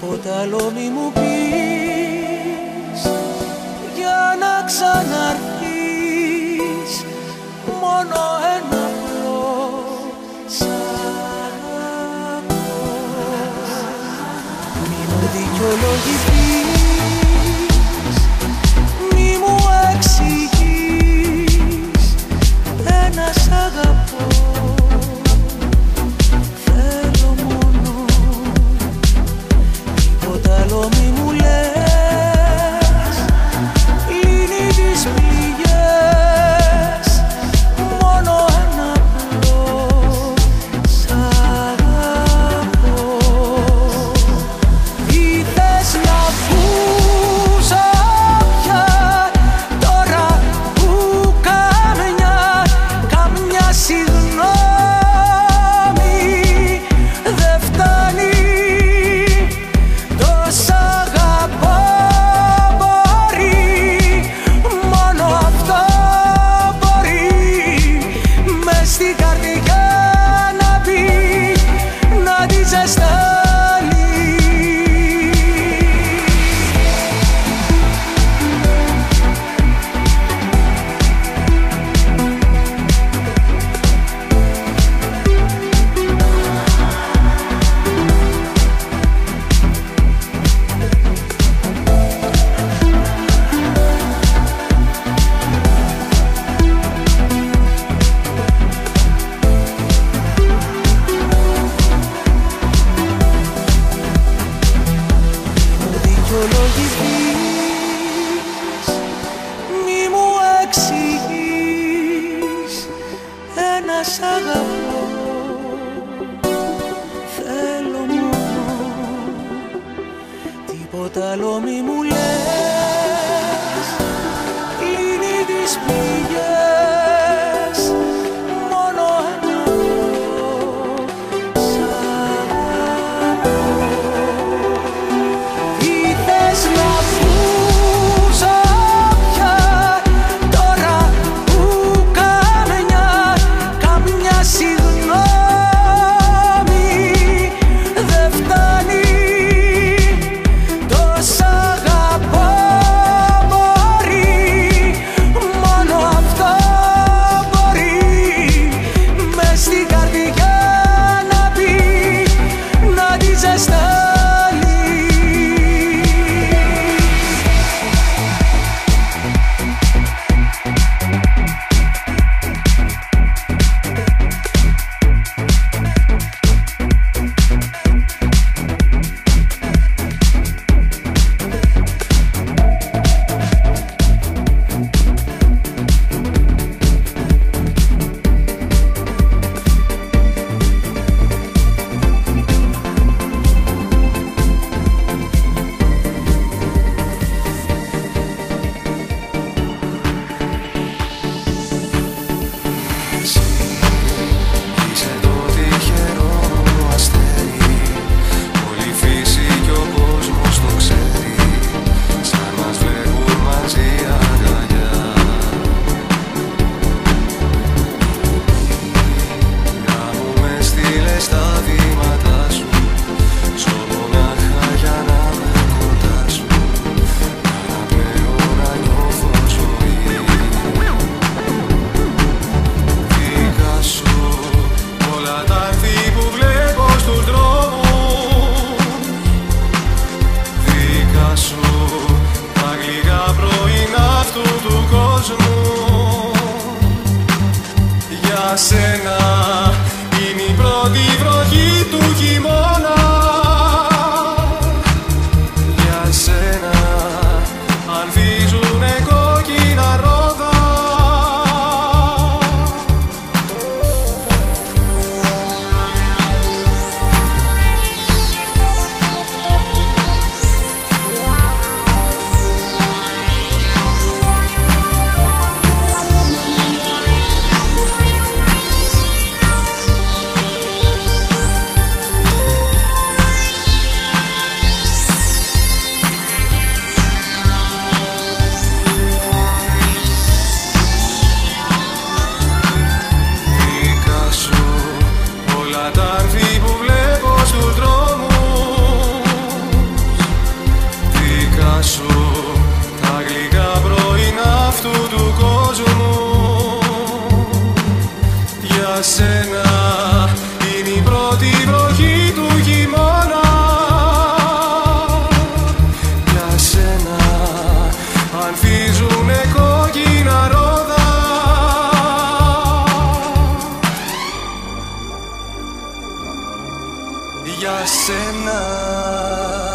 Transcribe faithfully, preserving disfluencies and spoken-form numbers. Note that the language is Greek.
τίποτα άλλο μη μου πεις για να ξαναρθείς. Μόνο ένα απλό σ' αγαπώ. Μη μου δικαιολογηθείς, μη μου εξηγείς, ένα σ' αγαπώ. Θέλω μόνο, τίποτα άλλο μη μου λες, λύνει τις πληγές. Μόνο ένα απλό σ' αγαπώ. Τι θες να ακούσω πια τώρα που καμιά, καμιά συγγνώμη δεν φτάνει. Το σ' αγαπώ μπορεί, μόνο αυτό μπορεί μες στην καρδιά να μπει, να τη ζεστάνει. Δικαιολογηθείς, μη μου εξηγείς, ένα σ' αγαπώ. Θέλω μόνο, τίποτα άλλο μη μου λες, λύνει τις πληγές. Μόνο ένα απλό σ' αγαπώ. Τι θες να ακούσω πια τώρα που καμιά, καμιά συγγνώμη δεν φτάνει. Το σ' αγαπώ σένα.